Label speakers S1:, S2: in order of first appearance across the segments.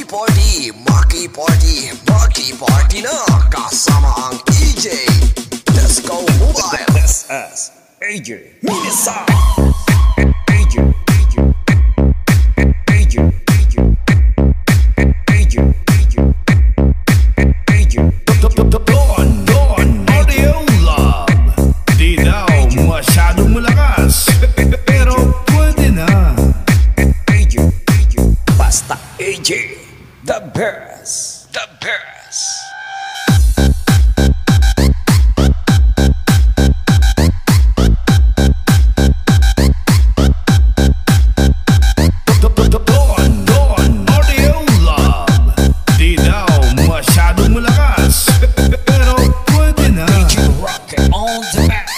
S1: Party na kasama ang EJ Disco Mobile.
S2: This is AJ Mini Sound. AJ, the best, the best.
S3: Audio Love. Di daw masyadong malakas, pero pwede na.
S2: AJ rock it on the max.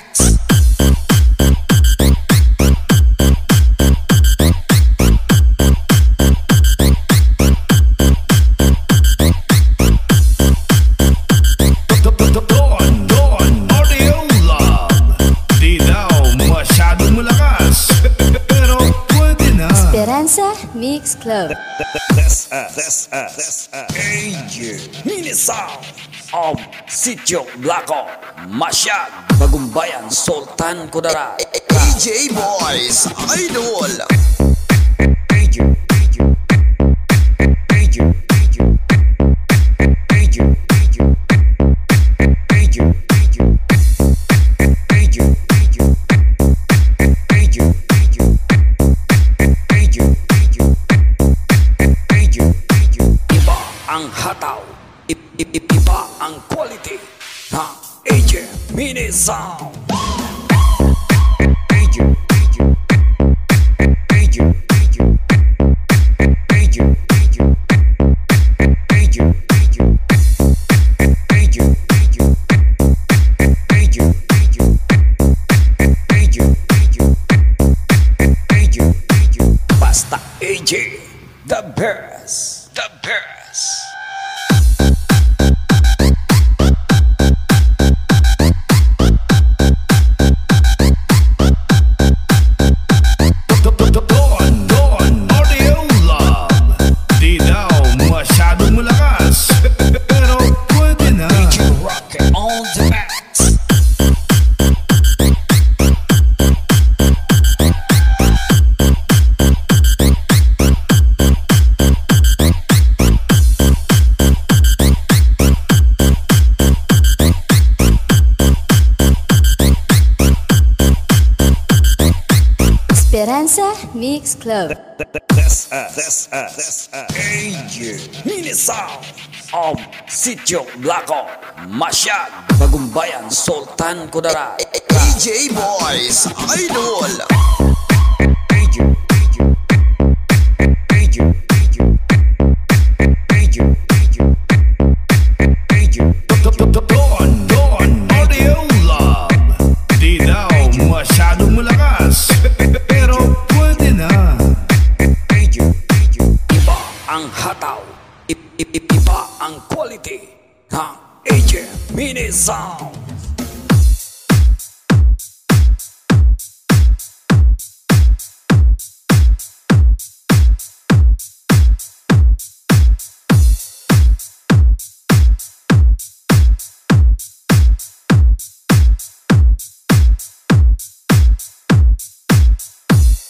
S4: Mix Club.
S2: This is AJ Mini Sound of Sitio Blanco, Masyag, Bagumbayan, Sultan Kudarat.
S1: AJ Boys Idol.
S2: Ang hataw, iba ang quality ng AJ Mini Sound. Basta AJ, the best, the best.
S4: Esperanza Mix Club.
S2: This is AJ Mini Sound of Sitio Blanco, Masyag, Bagumbayan, Sultan Kudarat.
S1: AJ Boys Idol.
S3: Audio Love. Di daw masyadong malakas, pero pwede na.
S2: Iba ang hataw, iba ang quality ng AJ Mini Sound.